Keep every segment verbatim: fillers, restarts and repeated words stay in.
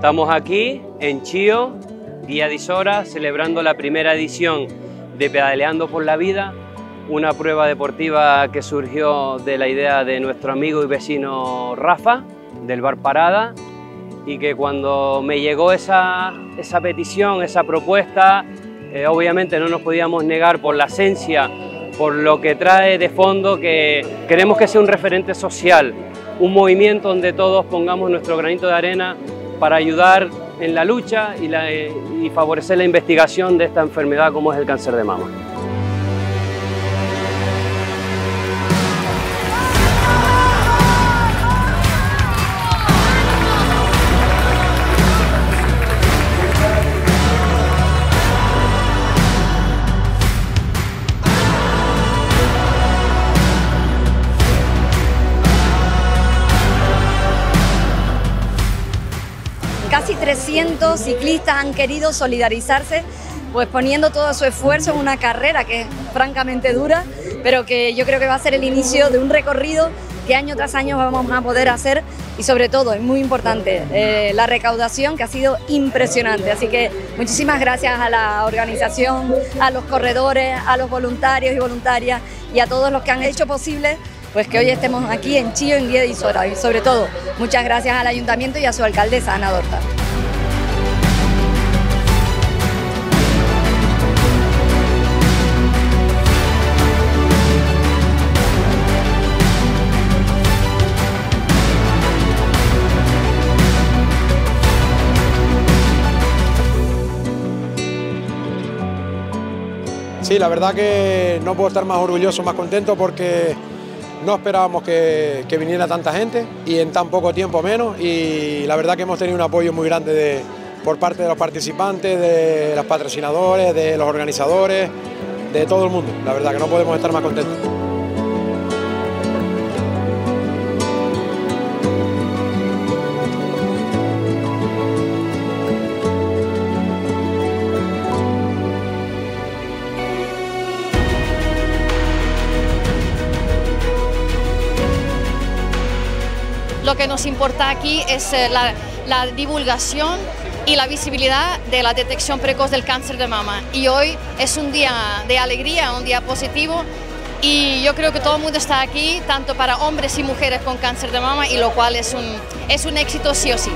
Estamos aquí en Chío, Guía de Isora, celebrando la primera edición de Pedaleando por la Vida, una prueba deportiva que surgió de la idea de nuestro amigo y vecino Rafa, del Bar Parada, y que cuando me llegó esa, esa petición, esa propuesta, eh, obviamente no nos podíamos negar por la esencia, por lo que trae de fondo, que queremos que sea un referente social, un movimiento donde todos pongamos nuestro granito de arena para ayudar en la lucha y, la, y favorecer la investigación de esta enfermedad como es el cáncer de mama. Casi trescientos ciclistas han querido solidarizarse, pues poniendo todo su esfuerzo en una carrera que es francamente dura, pero que yo creo que va a ser el inicio de un recorrido que año tras año vamos a poder hacer, y sobre todo, es muy importante, eh, la recaudación, que ha sido impresionante. Así que muchísimas gracias a la organización, a los corredores, a los voluntarios y voluntarias y a todos los que han hecho posible pues que hoy estemos aquí en Chío, en Guía de Isora, y sobre todo, muchas gracias al Ayuntamiento y a su alcaldesa, Ana Dorta. Sí, la verdad que no puedo estar más orgulloso, más contento, porque no esperábamos que, que viniera tanta gente y en tan poco tiempo menos, y la verdad que hemos tenido un apoyo muy grande de, por parte de los participantes, de los patrocinadores, de los organizadores, de todo el mundo. La verdad que no podemos estar más contentos. Lo que nos importa aquí es la, la divulgación y la visibilidad de la detección precoz del cáncer de mama. Y hoy es un día de alegría, un día positivo, y yo creo que todo el mundo está aquí, tanto para hombres y mujeres con cáncer de mama, y lo cual es un, es un éxito sí o sí.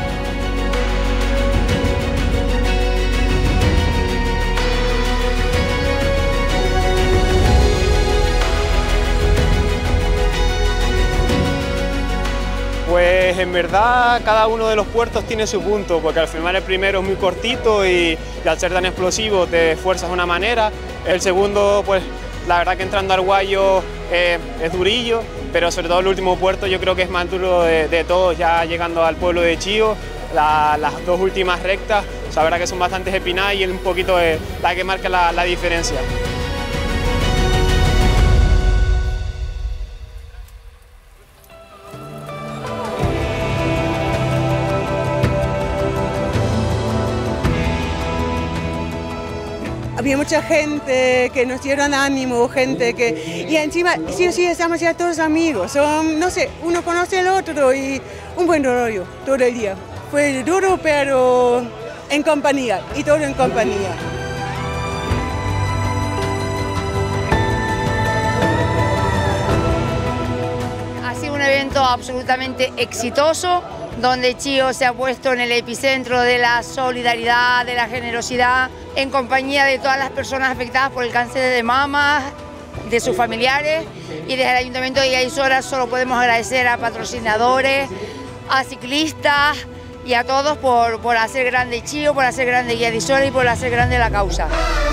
Pues en verdad cada uno de los puertos tiene su punto, porque al final el primero es muy cortito y, y al ser tan explosivo te esfuerzas de una manera. El segundo, pues la verdad que entrando al Guayo eh, es durillo, pero sobre todo el último puerto yo creo que es más duro de, de todos, ya llegando al pueblo de Chío. La, las dos últimas rectas, o sea, la verdad que son bastante empinadas y es un poquito eh, la que marca la, la diferencia. Había mucha gente que nos dieron ánimo, gente que... Y encima, sí o sí, estamos ya todos amigos, son, no sé, uno conoce al otro y un buen rollo todo el día. Fue duro, pero en compañía, y todo en compañía. Ha sido un evento absolutamente exitoso, donde Chío se ha puesto en el epicentro de la solidaridad, de la generosidad, en compañía de todas las personas afectadas por el cáncer de mama, de sus familiares, y desde el Ayuntamiento de Guía de Isora solo podemos agradecer a patrocinadores, a ciclistas y a todos por, por hacer grande Chío, por hacer grande Guía de Isora y por hacer grande la causa.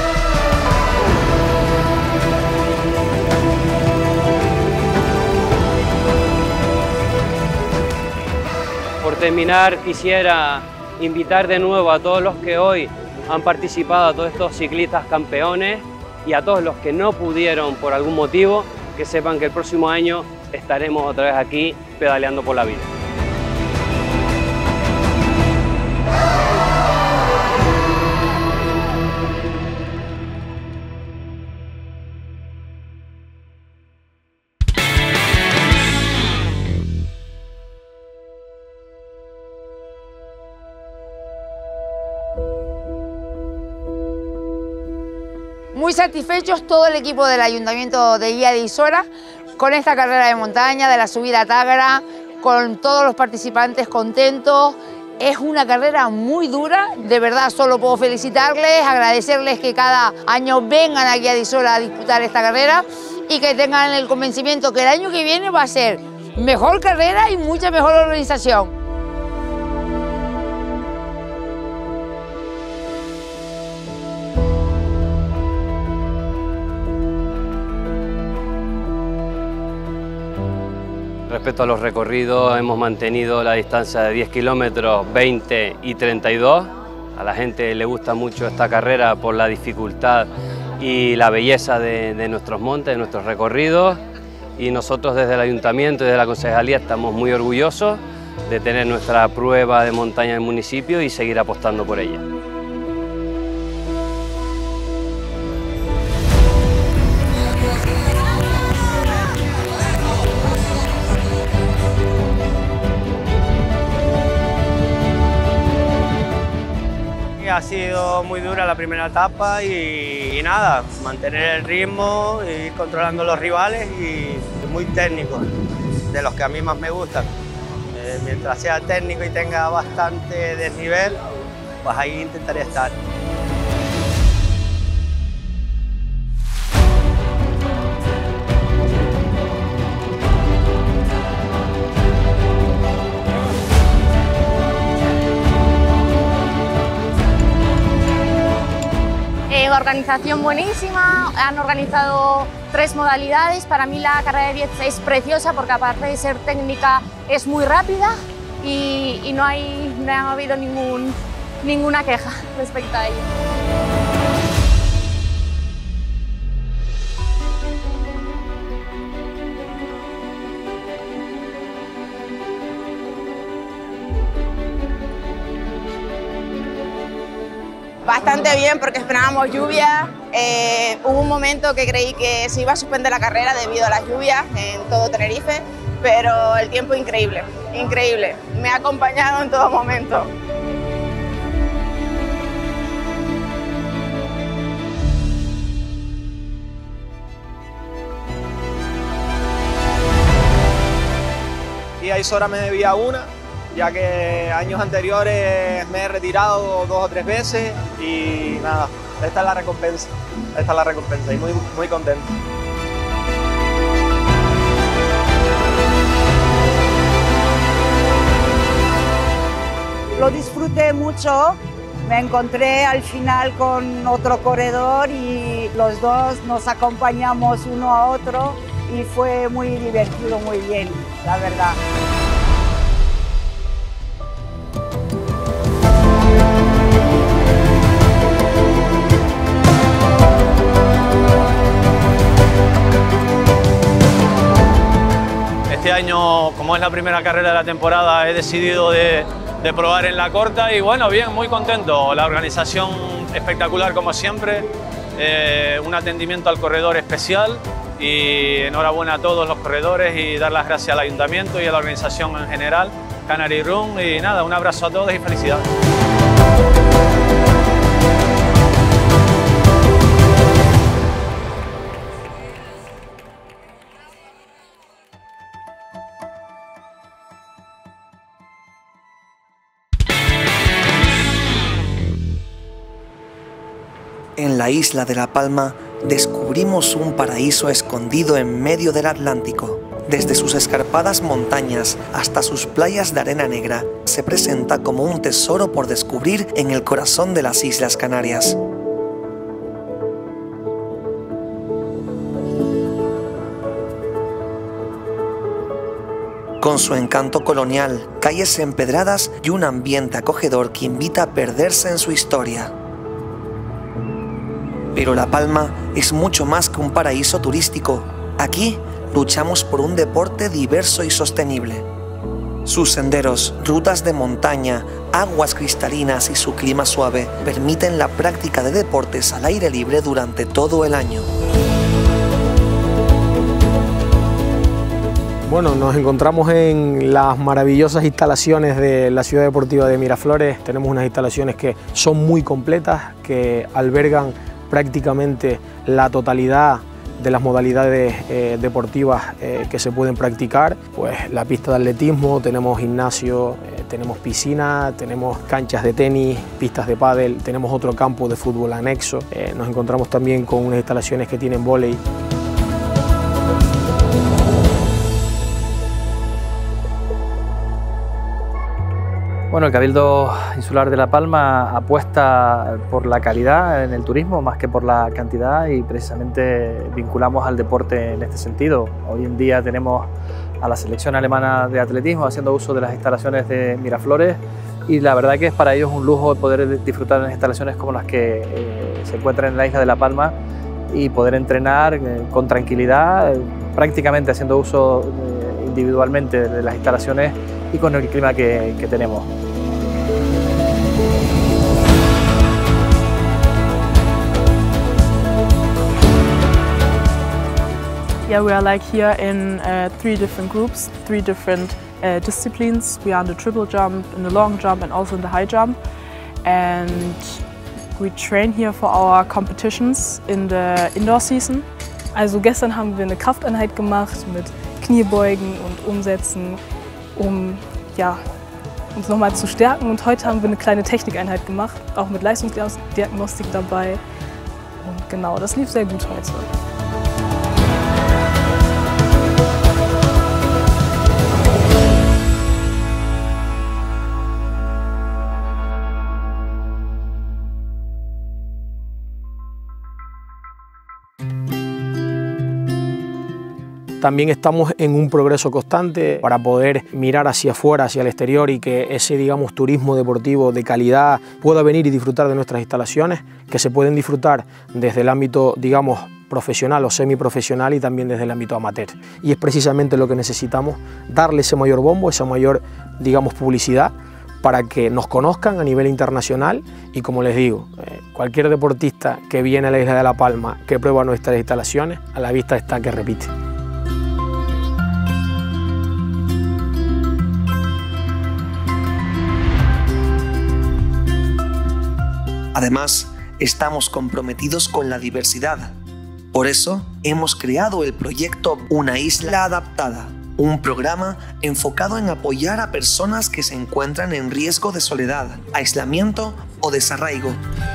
Por terminar, quisiera invitar de nuevo a todos los que hoy han participado, a todos estos ciclistas campeones, y a todos los que no pudieron por algún motivo, que sepan que el próximo año estaremos otra vez aquí pedaleando por la vida. Muy satisfechos todo el equipo del Ayuntamiento de Guía de Isora con esta carrera de montaña, de la subida a Tágara, con todos los participantes contentos. Es una carrera muy dura, de verdad solo puedo felicitarles, agradecerles que cada año vengan aquí a Isora a disputar esta carrera y que tengan el convencimiento que el año que viene va a ser mejor carrera y mucha mejor organización. Respecto a los recorridos, hemos mantenido la distancia de diez kilómetros, veinte y treinta y dos. A la gente le gusta mucho esta carrera por la dificultad y la belleza de, de nuestros montes, de nuestros recorridos. Y nosotros desde el Ayuntamiento y desde la Concejalía estamos muy orgullosos de tener nuestra prueba de montaña en el municipio y seguir apostando por ella. Ha sido muy dura la primera etapa y, y nada, mantener el ritmo, ir controlando los rivales y muy técnico, de los que a mí más me gustan. Eh, mientras sea técnico y tenga bastante desnivel, pues ahí intentaré estar. Organización buenísima, han organizado tres modalidades. Para mí la carrera de diez es preciosa porque aparte de ser técnica es muy rápida y, y no, hay, no ha habido ningún, ninguna queja respecto a ello. Bastante bien porque esperábamos lluvia, eh, hubo un momento que creí que se iba a suspender la carrera debido a las lluvias en todo Tenerife, pero el tiempo increíble, increíble, me ha acompañado en todo momento. Y a Isora me debía una, ya que años anteriores me he retirado dos o tres veces y nada, esta es la recompensa, esta es la recompensa y muy, muy contento. Lo disfruté mucho, me encontré al final con otro corredor y los dos nos acompañamos uno a otro y fue muy divertido, muy bien, la verdad. Este año, como es la primera carrera de la temporada, he decidido de, de probar en la corta y bueno, bien, muy contento. La organización espectacular como siempre, eh, un atendimiento al corredor especial y enhorabuena a todos los corredores y dar las gracias al Ayuntamiento y a la organización en general, Canary Run, y nada, un abrazo a todos y felicidades. En la isla de La Palma descubrimos un paraíso escondido en medio del Atlántico. Desde sus escarpadas montañas hasta sus playas de arena negra, se presenta como un tesoro por descubrir en el corazón de las Islas Canarias. Con su encanto colonial, calles empedradas y un ambiente acogedor que invita a perderse en su historia. Pero La Palma es mucho más que un paraíso turístico. Aquí luchamos por un deporte diverso y sostenible. Sus senderos, rutas de montaña, aguas cristalinas y su clima suave permiten la práctica de deportes al aire libre durante todo el año. Bueno, nos encontramos en las maravillosas instalaciones de la Ciudad Deportiva de Miraflores. Tenemos unas instalaciones que son muy completas, que albergan prácticamente la totalidad de las modalidades eh, deportivas eh, que se pueden practicar, pues la pista de atletismo, tenemos gimnasio, eh, tenemos piscina, tenemos canchas de tenis, pistas de pádel, tenemos otro campo de fútbol anexo, eh, nos encontramos también con unas instalaciones que tienen vóley. Bueno, el Cabildo Insular de La Palma apuesta por la calidad en el turismo más que por la cantidad y precisamente vinculamos al deporte en este sentido. Hoy en día tenemos a la selección alemana de atletismo haciendo uso de las instalaciones de Miraflores y la verdad que es para ellos un lujo poder disfrutar de instalaciones como las que eh, se encuentran en la isla de La Palma y poder entrenar eh, con tranquilidad, eh, prácticamente haciendo uso eh, individualmente de las instalaciones y con el clima que, que tenemos. Yeah, we are like here in uh, three different groups, three different uh, disciplines. We are in the triple jump, in the long jump and also in the high jump. And we train here for our competitions in the indoor season. Also gestern haben wir eine Krafteinheit gemacht mit Kniebeugen und Umsetzen, um ja, uns nochmal zu stärken. Und heute haben wir eine kleine Technikeinheit gemacht, auch mit Leistungsdiagnostik dabei. Und genau, das lief sehr gut heute. También estamos en un progreso constante para poder mirar hacia afuera, hacia el exterior y que ese, digamos, turismo deportivo de calidad pueda venir y disfrutar de nuestras instalaciones, que se pueden disfrutar desde el ámbito, digamos, profesional o semiprofesional y también desde el ámbito amateur. Y es precisamente lo que necesitamos, darle ese mayor bombo, esa mayor, digamos, publicidad para que nos conozcan a nivel internacional y, como les digo, eh, cualquier deportista que viene a la isla de La Palma, que prueba nuestras instalaciones, a la vista está que repite. Además, estamos comprometidos con la diversidad. Por eso, hemos creado el proyecto Una Isla Adaptada, un programa enfocado en apoyar a personas que se encuentran en riesgo de soledad, aislamiento o desarraigo.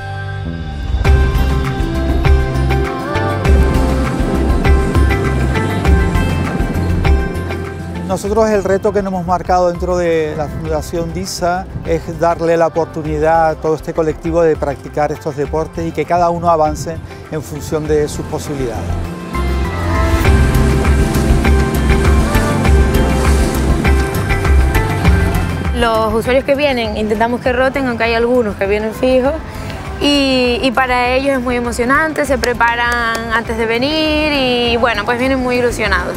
Nosotros el reto que nos hemos marcado dentro de la Fundación DISA es darle la oportunidad a todo este colectivo de practicar estos deportes y que cada uno avance en función de sus posibilidades. Los usuarios que vienen intentamos que roten, aunque hay algunos que vienen fijos. Y, y para ellos es muy emocionante, se preparan antes de venir y bueno, pues vienen muy ilusionados.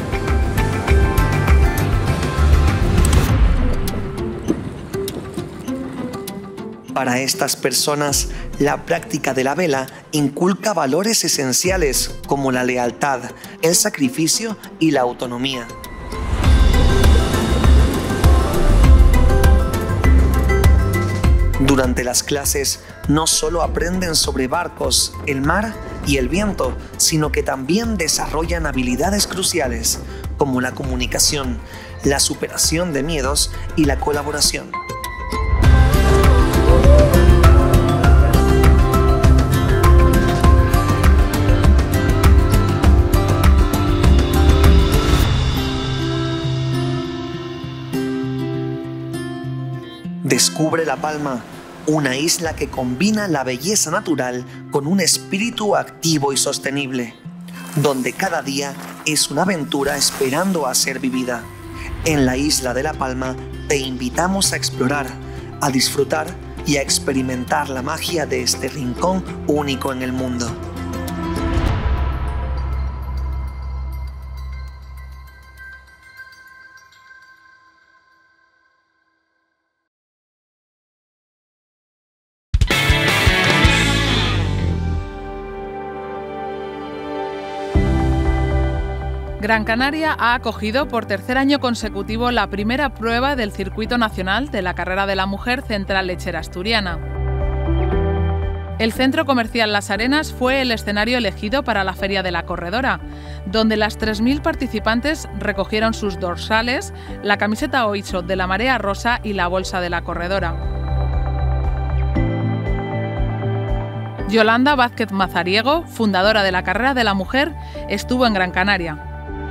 Para estas personas, la práctica de la vela inculca valores esenciales como la lealtad, el sacrificio y la autonomía. Durante las clases no solo aprenden sobre barcos, el mar y el viento, sino que también desarrollan habilidades cruciales como la comunicación, la superación de miedos y la colaboración. Descubre La Palma, una isla que combina la belleza natural con un espíritu activo y sostenible, donde cada día es una aventura esperando a ser vivida. En la isla de La Palma te invitamos a explorar, a disfrutar y a experimentar la magia de este rincón único en el mundo. Gran Canaria ha acogido por tercer año consecutivo la primera prueba del Circuito Nacional de la Carrera de la Mujer Central Lechera Asturiana. El centro comercial Las Arenas fue el escenario elegido para la Feria de la Corredora, donde las tres mil participantes recogieron sus dorsales, la camiseta Oicho de la Marea Rosa y la bolsa de la corredora. Yolanda Vázquez Mazariego, fundadora de la Carrera de la Mujer, estuvo en Gran Canaria.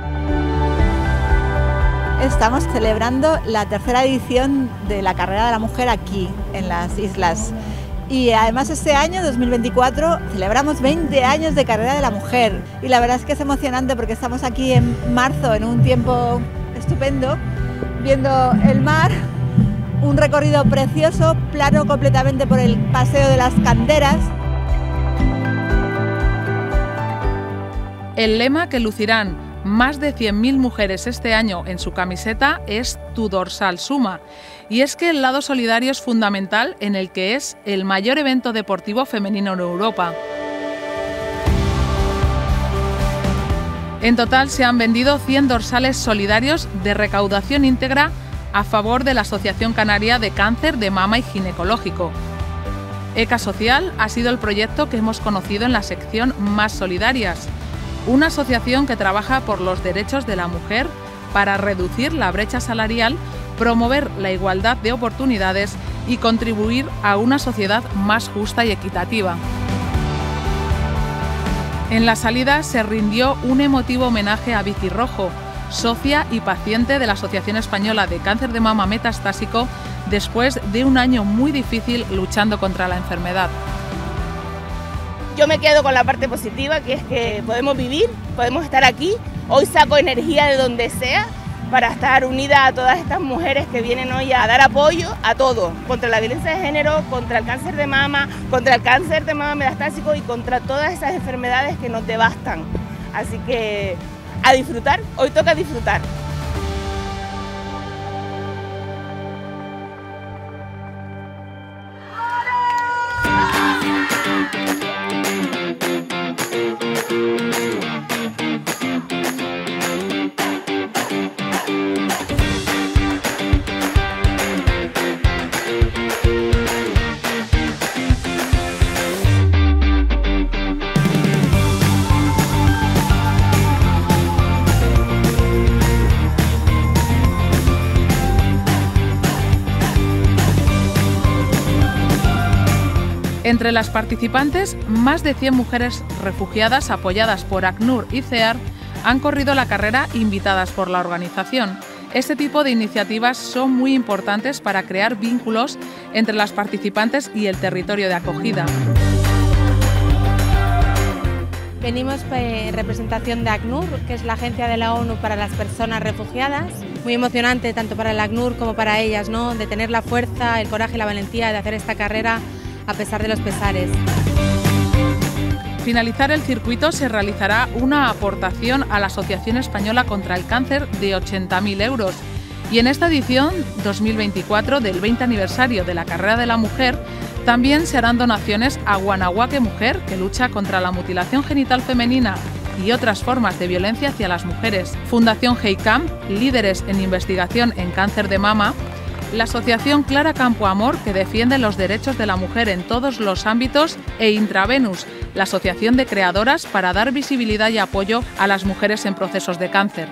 Estamos celebrando la tercera edición de la Carrera de la Mujer aquí, en las islas. Y además este año, dos mil veinticuatro, celebramos veinte años de Carrera de la Mujer. Y la verdad es que es emocionante porque estamos aquí en marzo, en un tiempo estupendo, viendo el mar, un recorrido precioso, plano completamente por el Paseo de las Canderas. El lema que lucirán más de cien mil mujeres este año en su camiseta es Tu dorsal suma. Y es que el lado solidario es fundamental en el que es el mayor evento deportivo femenino en Europa. En total se han vendido cien dorsales solidarios de recaudación íntegra a favor de la Asociación Canaria de Cáncer de Mama y Ginecológico. ECA Social ha sido el proyecto que hemos conocido en la sección Más Solidarias, una asociación que trabaja por los derechos de la mujer para reducir la brecha salarial, promover la igualdad de oportunidades y contribuir a una sociedad más justa y equitativa. En la salida se rindió un emotivo homenaje a Vicky Rojo, socia y paciente de la Asociación Española de Cáncer de Mama Metastásico, después de un año muy difícil luchando contra la enfermedad. Yo me quedo con la parte positiva, que es que podemos vivir, podemos estar aquí. Hoy saco energía de donde sea para estar unida a todas estas mujeres que vienen hoy a dar apoyo a todo, contra la violencia de género, contra el cáncer de mama, contra el cáncer de mama metastásico y contra todas esas enfermedades que nos devastan. Así que a disfrutar, hoy toca disfrutar. Entre las participantes, más de cien mujeres refugiadas apoyadas por ACNUR y CEAR han corrido la carrera invitadas por la organización. Este tipo de iniciativas son muy importantes para crear vínculos entre las participantes y el territorio de acogida. Venimos en representación de ACNUR, que es la Agencia de la ONU para las Personas Refugiadas. Muy emocionante tanto para el ACNUR como para ellas, ¿no?, de tener la fuerza, el coraje y la valentía de hacer esta carrera a pesar de los pesares. Finalizar el circuito se realizará una aportación a la Asociación Española contra el Cáncer de ochenta mil euros. Y en esta edición dos mil veinticuatro del veinte aniversario de la Carrera de la Mujer, también se harán donaciones a Guanahuaque Mujer, que lucha contra la mutilación genital femenina y otras formas de violencia hacia las mujeres, Fundación Heicamp, líderes en investigación en cáncer de mama, la Asociación Clara Campo Amor, que defiende los derechos de la mujer en todos los ámbitos, e Intravenus, la asociación de creadoras para dar visibilidad y apoyo a las mujeres en procesos de cáncer.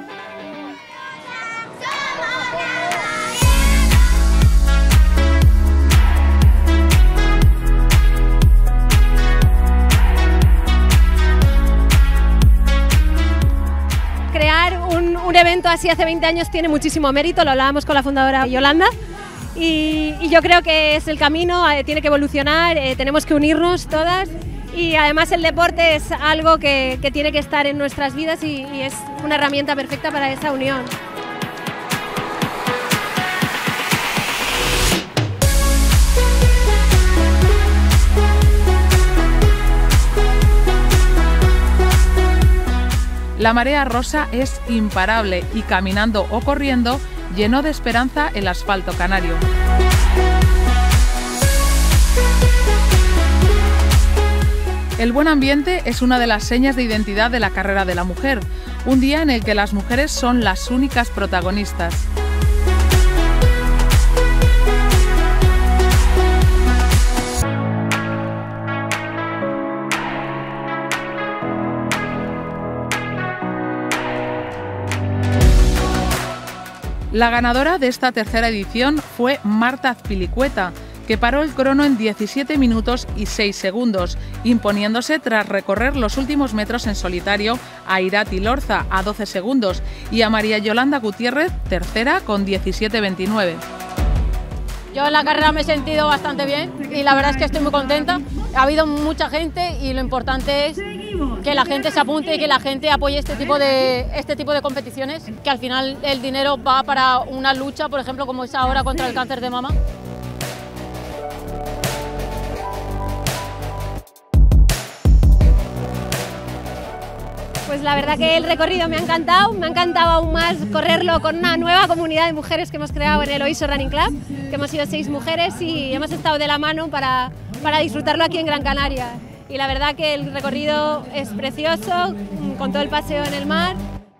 Crear un, un evento así hace veinte años tiene muchísimo mérito, lo hablábamos con la fundadora Yolanda, y, y yo creo que es el camino, eh, tiene que evolucionar, eh, tenemos que unirnos todas, y además el deporte es algo que, que tiene que estar en nuestras vidas y, y es una herramienta perfecta para esa unión. La Marea Rosa es imparable y caminando o corriendo llenó de esperanza el asfalto canario. El buen ambiente es una de las señas de identidad de la Carrera de la Mujer, un día en el que las mujeres son las únicas protagonistas. La ganadora de esta tercera edición fue Marta Azpilicueta, que paró el crono en diecisiete minutos y seis segundos, imponiéndose tras recorrer los últimos metros en solitario a Irati Lorza a doce segundos y a María Yolanda Gutiérrez, tercera, con diecisiete veintinueve. Yo en la carrera me he sentido bastante bien y la verdad es que estoy muy contenta. Ha habido mucha gente y lo importante es que la gente se apunte y que la gente apoye este tipo de, este tipo de competiciones, que al final el dinero va para una lucha, por ejemplo, como es ahora contra el cáncer de mama. Pues la verdad que el recorrido me ha encantado, me ha encantado aún más correrlo con una nueva comunidad de mujeres que hemos creado en el Oiso Running Club, que hemos sido seis mujeres y hemos estado de la mano para, para disfrutarlo aquí en Gran Canaria. Y la verdad que el recorrido es precioso, con todo el paseo en el mar.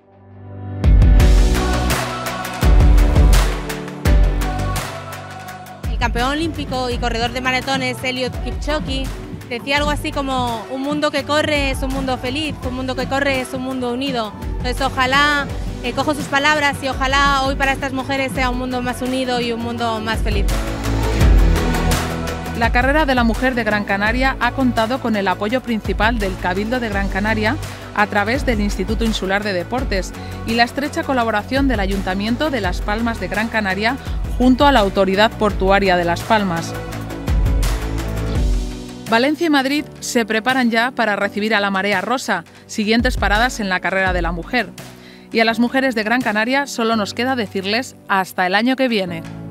El campeón olímpico y corredor de maratones Eliud Kipchoge decía algo así como: un mundo que corre es un mundo feliz, un mundo que corre es un mundo unido. Entonces ojalá, eh, cojo sus palabras y ojalá hoy para estas mujeres sea un mundo más unido y un mundo más feliz. La carrera de la mujer de Gran Canaria ha contado con el apoyo principal del Cabildo de Gran Canaria a través del Instituto Insular de Deportes y la estrecha colaboración del Ayuntamiento de Las Palmas de Gran Canaria junto a la Autoridad Portuaria de Las Palmas. Valencia y Madrid se preparan ya para recibir a la Marea Rosa, siguientes paradas en la carrera de la mujer. Y a las mujeres de Gran Canaria solo nos queda decirles hasta el año que viene.